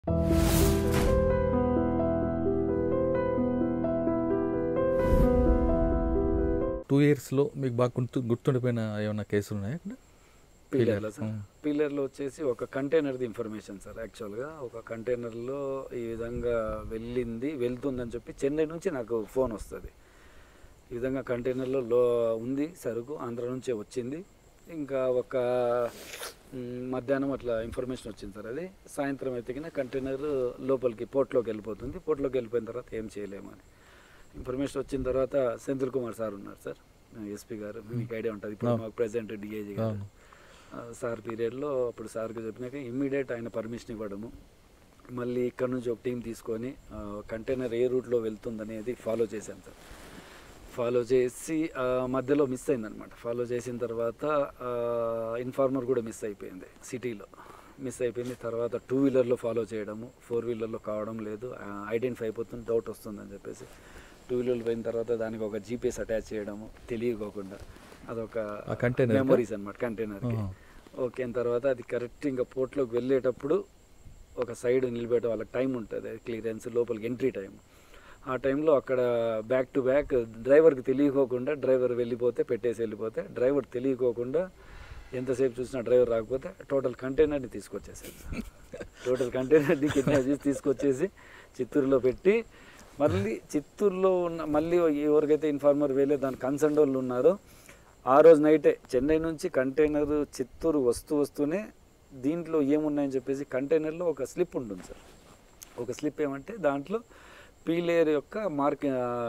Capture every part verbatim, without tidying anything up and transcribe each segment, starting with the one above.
Two ఇయర్స్లో మీకు బాగా గుర్తు గుర్తుండిపోయిన ఏమైనా కేసులు ఉన్నాయా అక్కడ? పిల్లర్లో సార్ పిల్లర్లో వచ్చేసి ఒక కంటైనర్ది ఇన్ఫర్మేషన్ సార్. యాక్చువల్గా ఒక కంటైనర్లో ఈ విధంగా వెళ్ళింది వెళ్తుందని చెప్పి చెన్నై నుంచి నాకు ఫోన్ వస్తుంది. ఈ విధంగా కంటైనర్లో లో ఉంది సరుకు, ఆంధ్ర నుంచే వచ్చింది. ఇంకా ఒక మధ్యాహ్నం అట్లా ఇన్ఫర్మేషన్ వచ్చింది సార్. అది సాయంత్రం ఎత్తికిన కంటైనర్ లోపలికి పోర్ట్లోకి వెళ్ళిపోతుంది. పోర్ట్లోకి వెళ్ళిపోయిన తర్వాత ఏం చేయలేమని ఇన్ఫర్మేషన్ వచ్చిన తర్వాత సెంథిల్ కుమార్ సార్ ఉన్నారు సార్, ఎస్పీ గారు, మీకు ఐడియా ఉంటుంది. ఇప్పుడు మాకు ప్రెసిడెంట్ డిఐజీ గారు సార్ పీరియడ్లో అప్పుడు సార్కి చెప్పినాక ఇమ్మీడియట్ ఆయన పర్మిషన్ ఇవ్వడము, మళ్ళీ ఇక్కడ నుంచి ఒక టీం తీసుకొని కంటైనర్ ఏ రూట్లో వెళ్తుందనేది ఫాలో చేశాను సార్. ఫాలో చేసి మధ్యలో మిస్ అయిందనమాట. ఫాలో చేసిన తర్వాత ఇన్ఫార్మర్ కూడా మిస్ అయిపోయింది, సిటీలో మిస్ అయిపోయింది. తర్వాత టూ వీలర్లో ఫాలో చేయడము, ఫోర్ వీలర్లో కావడం లేదు, ఐడెంటిఫై అయిపోతుంది, డౌట్ వస్తుందని చెప్పేసి టూ వీలర్లు పోయిన తర్వాత దానికి ఒక జీపీఎస్ అటాచ్ చేయడము తెలియకోకుండా, అదొక మెమరీస్ అనమాట కంటైనర్కి. ఓకే అయిన తర్వాత అది కరెక్ట్ ఇంకా పోర్ట్లోకి వెళ్ళేటప్పుడు ఒక సైడ్ నిలబెట్టే వాళ్ళకి టైం ఉంటుంది, క్లియరెన్స్ లోపలికి ఎంట్రీ టైం. ఆ టైంలో అక్కడ బ్యాక్ టు బ్యాక్ డ్రైవర్కి తెలియకోకుండా డ్రైవర్ వెళ్ళిపోతే పెట్టేసి వెళ్ళిపోతే డ్రైవర్ తెలియకోకుండా ఎంతసేపు చూసినా డ్రైవర్ రాకపోతే టోటల్ కంటైనర్ని తీసుకొచ్చేసారు. టోటల్ కంటైనర్ని కిడ్నాప్ చేసి తీసుకొచ్చేసి చిత్తూరులో పెట్టి, మళ్ళీ చిత్తూరులో ఉన్న మళ్ళీ ఎవరికైతే ఇన్ఫార్మర్ వేలే దాని కన్సర్న్ వాళ్ళు ఉన్నారో ఆ రోజు నైటే చెన్నై నుంచి కంటైనర్ చిత్తూరు వస్తూ వస్తూనే దీంట్లో ఏమున్నాయని చెప్పేసి కంటైనర్లో ఒక స్లిప్ ఉంటుంది సార్. ఒక స్లిప్ ఏమంటే దాంట్లో పీలేర్ యొక్క మార్క్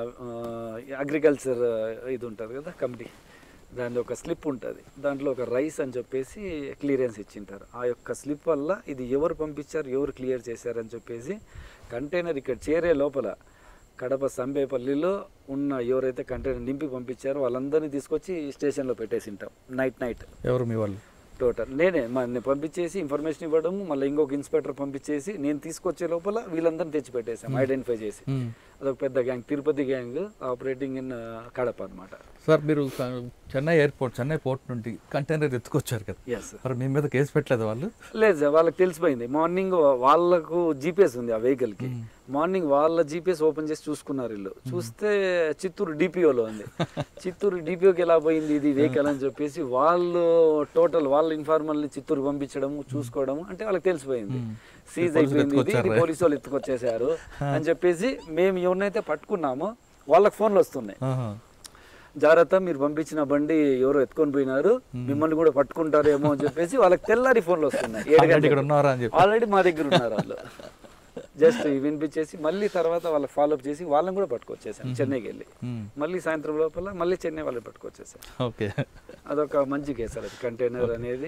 అగ్రికల్చర్ ఇది ఉంటుంది కదా కమిటీ, దాని ఒక స్లిప్ ఉంటుంది. దాంట్లో ఒక రైస్ అని చెప్పేసి క్లియరెన్స్ ఇచ్చింటారు. ఆ యొక్క స్లిప్ వల్ల ఇది ఎవరు పంపించారు, ఎవరు క్లియర్ చేశారని చెప్పేసి కంటైనర్ ఇక్కడ చేరే లోపల కడప సంబేపల్లిలో ఉన్న ఎవరైతే కంటైనర్ నింపి పంపించారో వాళ్ళందరినీ తీసుకొచ్చి స్టేషన్లో పెట్టేసి ఉంటాం నైట్ నైట్. ఎవరు మీ వాళ్ళు? టోటల్ నేనే నేను పంపించేసి ఇన్ఫర్మేషన్ ఇవ్వడము, మళ్ళీ ఇంకొక ఇన్స్పెక్టర్ పంపించేసి నేను తీసుకొచ్చే లోపల వీళ్ళందరినీ తెచ్చి పెట్టేసాం ఐడెంటిఫై చేసి. అదొక పెద్ద gang, Tirupati gang operating in Kadapa అనమాట. సార్ మీరు చెన్నై ఎయిర్పోర్ట్ చెన్నై పోర్ట్ నుండి కంటైనర్ ఎత్తుకొచ్చారు కదా, మరి మీ మీద కేసు పెట్టలేదు వాళ్ళు? లేదు సార్, వాళ్ళకి తెలిసిపోయింది. మార్నింగ్ వాళ్ళకు జీపీఎస్ ఉంది ఆ వెహికల్కి. మార్నింగ్ వాళ్ళ జీపీఎస్ ఓపెన్ చేసి చూసుకున్నారు వీళ్ళు. చూస్తే చిత్తూరు డిపిఓలో ఉంది. చిత్తూరు డిపిఓకి ఎలా పోయింది ఇది వెహికల్ అని చెప్పేసి వాళ్ళు టోటల్ వాళ్ళ ఇన్ఫార్మర్ని చిత్తూరు పంపించడము చూసుకోవడము, అంటే వాళ్ళకి తెలిసిపోయింది సీజ్ అయిపోయింది, ఇది పోలీసు వాళ్ళు ఎత్తుకొచ్చేసారు అని చెప్పేసి. మేము ఎవరినైతే పట్టుకున్నామో వాళ్ళకి ఫోన్లు వస్తున్నాయి, జాగ్రత్త మీరు పంపించిన బండి ఎవరో ఎత్తుకొని పోయినారు, మిమ్మల్ని కూడా పట్టుకుంటారేమో అని చెప్పేసి వాళ్ళకి తెల్లారి ఫోన్లు వస్తున్నాయి. ఏడు గంటలకు ఆల్రెడీ మా దగ్గర ఉన్నారు వాళ్ళు. జస్ట్ వినిపించేసి మళ్ళీ తర్వాత వాళ్ళకి ఫాలోఅప్ చేసి వాళ్ళని కూడా పట్టుకొచ్చేసాను చెన్నైకి వెళ్ళి. మళ్ళీ సాయంత్రం లోపల మళ్ళీ చెన్నై వాళ్ళని పట్టుకొచ్చేసాను. ఓకే, అదొక మంచి కేసు అది. కంటైనర్ అనేది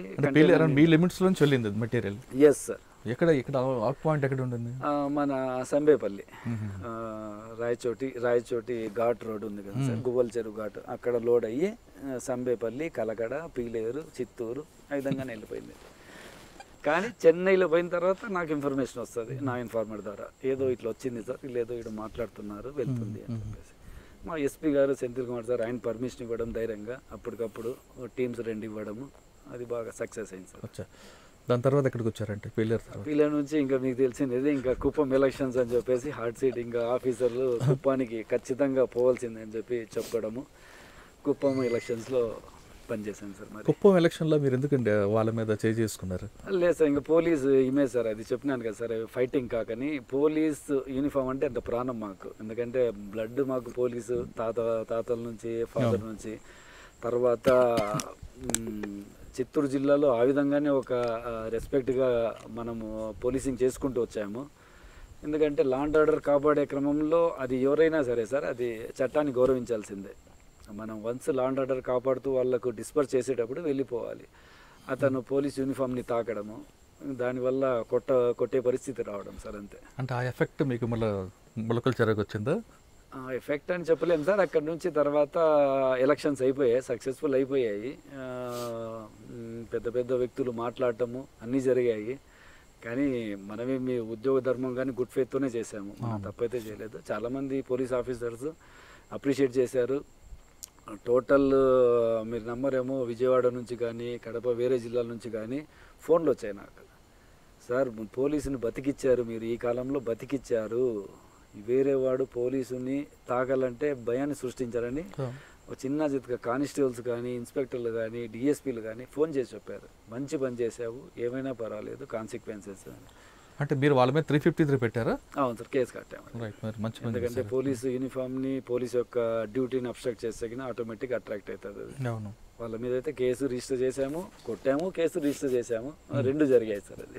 మెటీరియల్. Yes sir. ఎక్కడ ఇక్కడ అవుట్ పాయింట్ ఎక్కడ ఉంటుంది? మన సంబేపల్లి రాయచోటి రాయచోటి ఘాట్ రోడ్ ఉంది కదా సార్, గువ్వల చెరువు ఘాట్, అక్కడ లోడ్ అయ్యి సంబేపల్లి, కలకడ, పీలేరు, చిత్తూరు ఆ విధంగానే వెళ్ళిపోయింది. కానీ చెన్నైలో పోయిన తర్వాత నాకు ఇన్ఫర్మేషన్ వస్తుంది నా ఇన్ఫార్మర్ ద్వారా, ఏదో ఇట్లా వచ్చింది సార్, లేదో ఇక్కడ మాట్లాడుతున్నారు వెళ్తుంది అని చెప్పేసి. మా ఎస్పీ గారు సెంథిల్ కుమార్ సార్ ఆయన పర్మిషన్ ఇవ్వడం ధైర్యంగా, అప్పటికప్పుడు టీమ్స్ రెండు ఇవ్వడము, అది బాగా సక్సెస్ అయింది సార్. దాని తర్వాత ఎక్కడికి వచ్చారంటే పీలర్ పీలర్ నుంచి ఇంకా మీకు తెలిసింది ఇంకా కుప్పం ఎలక్షన్స్ అని చెప్పేసి హార్డ్ సీట్, ఇంకా ఆఫీసర్లు కుప్పానికి ఖచ్చితంగా పోవాల్సిందే అని చెప్పి చెప్పడము, కుప్పం ఎలక్షన్స్లో పనిచేశాను సార్. మరి కుప్పం ఎలక్షన్లో మీరు ఎందుకంటే వాళ్ళ మీద చేంజ్ చేసుకున్నారు? లేదు సార్, ఇంకా పోలీస్ ఇమేజ్ సార్, అది చెప్పినాను కదా సార్, ఫైటింగ్ కాకని. పోలీస్ యూనిఫామ్ అంటే అంత ప్రాణం మాకు, ఎందుకంటే బ్లడ్ మాకు పోలీసు తాత తాతల నుంచి ఫాదర్ నుంచి. తర్వాత చిత్తూరు జిల్లాలో ఆ విధంగానే ఒక రెస్పెక్ట్గా మనము పోలీసింగ్ చేసుకుంటూ వచ్చాము. ఎందుకంటే లా అండ్ ఆర్డర్ కాపాడే క్రమంలో అది ఎవరైనా సరే సార్, అది చట్టాన్ని గౌరవించాల్సిందే. మనం వన్స్ లా అండ్ ఆర్డర్ కాపాడుతూ వాళ్ళకు డిస్పర్స్ చేసేటప్పుడు వెళ్ళిపోవాలి. అతను పోలీస్ యూనిఫామ్ని తాకడము, దానివల్ల కొట్ట కొట్టే పరిస్థితి రావడం సార్, అంతే. అంటే ఆ ఎఫెక్ట్ మీకు మళ్ళీ ములకల చెరకు వచ్చిందా? ఎఫెక్ట్ అని చెప్పలేము సార్. అక్కడ నుంచి తర్వాత ఎలక్షన్స్ అయిపోయాయి, సక్సెస్ఫుల్ అయిపోయాయి, పెద్ద పెద్ద వ్యక్తులు మాట్లాడటము అన్నీ జరిగాయి. కానీ మనమే మీ ఉద్యోగ ధర్మం కానీ గుడ్ ఫెయిత్తోనే చేసాము, తప్పైతే చేయలేదు. చాలామంది పోలీస్ ఆఫీసర్స్ అప్రిషియేట్ చేశారు. టోటల్ మీరు నమ్మరేమో, విజయవాడ నుంచి కానీ కడప వేరే జిల్లాల నుంచి కానీ ఫోన్లు వచ్చాయి నాకు. సార్ పోలీసుని బతికిచ్చారు మీరు, ఈ కాలంలో బతికిచ్చారు, వేరే వాడు పోలీసుని తాకాలంటే భయాన్ని సృష్టించారని ఒక చిన్న చితక కానిస్టేబుల్స్ కానీ ఇన్స్పెక్టర్లు కానీ డిఎస్పీలు కానీ ఫోన్ చేసి చెప్పారు, మంచి పని చేసావు, ఏమైనా పర్వాలేదు, కాన్సిక్వెన్సెస్. అంటే మీరు వాళ్ళ మీద త్రీ ఫిఫ్టీ త్రీ పెట్టారా? అవును సార్, కేసు కట్టాము. ఎందుకంటే పోలీసు యూనిఫామ్ని పోలీసు యొక్క డ్యూటీని అబ్స్ట్రక్ట్ చేస్తే ఆటోమేటిక్ అట్రాక్ట్ అవుతుంది. అవును, వాళ్ళ మీద అయితే కేసు రిజిస్టర్ చేసాము, కొట్టాము, కేసు రిజిస్టర్ చేసాము, రెండు జరిగాయి సార్. అది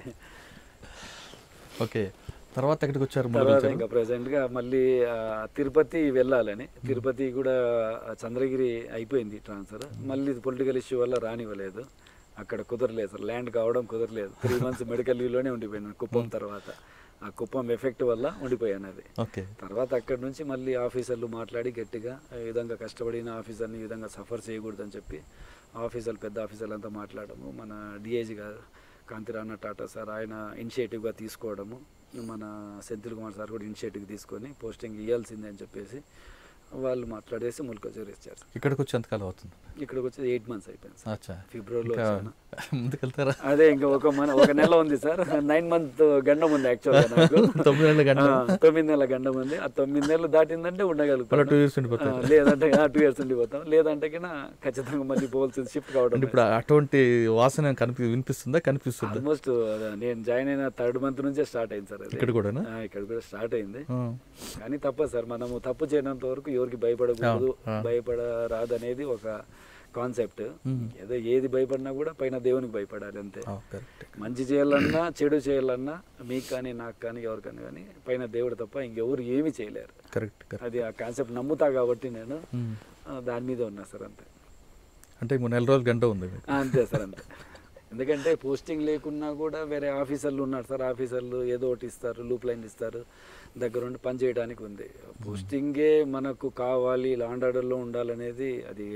ఓకే. తర్వాత ఎక్కడికి వచ్చారు? తర్వాత ఇంకా ప్రజెంట్గా మళ్ళీ తిరుపతి వెళ్ళాలని, తిరుపతి కూడా చంద్రగిరి అయిపోయింది ట్రాన్స్ఫర్, మళ్ళీ పొలిటికల్ ఇష్యూ వల్ల రానివ్వలేదు, అక్కడ కుదరలేదు సార్, ల్యాండ్ కావడం కుదరలేదు. త్రీ మంత్స్ మెడికల్ లీవ్లోనే ఉండిపోయాను కుప్పం తర్వాత, ఆ కుప్పం ఎఫెక్ట్ వల్ల ఉండిపోయాను. అది తర్వాత అక్కడి నుంచి మళ్ళీ ఆఫీసర్లు మాట్లాడి గట్టిగా ఈ విధంగా కష్టపడిన ఆఫీసర్ని ఈ విధంగా సఫర్ చేయకూడదని చెప్పి ఆఫీసర్లు పెద్ద ఆఫీసర్లు అంతా మాట్లాడము, మన డిఐజీ గారు కాంతిరాణ టాటా సార్ ఆయన ఇనిషియేటివ్గా తీసుకోవడము, మన సెంథిల్ కుమార్ సార్ కూడా ఇనిషియేటివ్ తీసుకొని పోస్టింగ్ ఇవ్వాల్సిందే అని చెప్పేసి వాళ్ళు మాట్లాడేసి ముల్కొజూరు ఇచ్చారు. ఇక్కడికి వచ్చి ఎంతకాలం అవుతుంది? ఇక్కడికి వచ్చి ఎయిట్ మంత్స్ అయిపోయింది సార్, ఫిబ్రవరిలో. ముందుకెళ్తారా? అదే ఇంకా ఒక మన ఒక నెల ఉంది సార్, నైన్ మంత్ గండం ఉంది యాక్చువల్గా నాకు, తొమ్మిది నెలల గండం తొమ్మిది నెలల గండం ఉంది. ఆ తొమ్మిది నెలలు దాటిందంటే ఉండగలుగుతాం, టూ ఇయర్స్ ఉండిపోతాం, లేదంటే టూ ఇయర్స్ ఉండిపోతాం, లేదంటే ఖచ్చితంగా మళ్ళీ పోవాల్సింది షిఫ్ట్ కావడం. ఇప్పుడు అటువంటి వాసన కనిపి వినిపిస్తుందా? కనిపిస్తుంది. ఆల్మోస్ట్ నేను జాయిన్ అయిన థర్డ్ మంత్ నుంచే స్టార్ట్ అయింది సార్. ఇక్కడ కూడా ఇక్కడ కూడా స్టార్ట్ అయింది, కానీ తప్పదు సార్, మనము తప్పు చేయనంత వరకు ఎవరికి భయపడకూడదు, భయపడరాదు అనేది ఒక కాన్సెప్ట్. ఏదో ఏది భయపడినా కూడా పైన దేవునికి భయపడాలి అంతే. మంచి చేయాలన్నా చెడు చేయాలన్నా మీకు కానీ నాకు కానీ ఎవరికైనా కానీ పైన దేవుడు తప్ప ఇంకెవరు ఏమీ చేయలేరు. అది ఆ కాన్సెప్ట్ నమ్ముతా కాబట్టి నేను దాని మీద ఉన్నా సార్ అంతే. అంటే నెల రోజులు గంట ఉంది అంతే సార్, అంతే. ఎందుకంటే పోస్టింగ్ లేకున్నా కూడా వేరే ఆఫీసర్లు ఉన్నారు సార్, ఆఫీసర్లు ఏదో ఒకటి ఇస్తారు, లూప్ లైన్ ఇస్తారు, దగ్గరుండి పని చేయడానికి ఉంది. పోస్టింగే మనకు కావాలి, లాండ్ ఆర్డర్లో ఉండాలనేది అది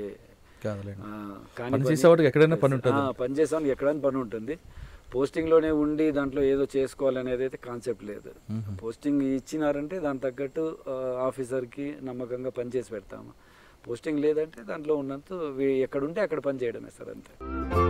కానీ పని చేసేవాడికి ఎక్కడైనా పని ఉంటుంది, పని చేసేవాడికి ఎక్కడైనా పని ఉంటుంది. పోస్టింగ్లోనే ఉండి దాంట్లో ఏదో చేసుకోవాలనేది అయితే కాన్సెప్ట్ లేదు. పోస్టింగ్ ఇచ్చినారంటే దాని తగ్గట్టు ఆఫీసర్కి నమ్మకంగా పనిచేసి పెడతాము. పోస్టింగ్ లేదంటే దాంట్లో ఉన్నంత ఎక్కడుంటే అక్కడ పని చేయడమే సార్ అంతే.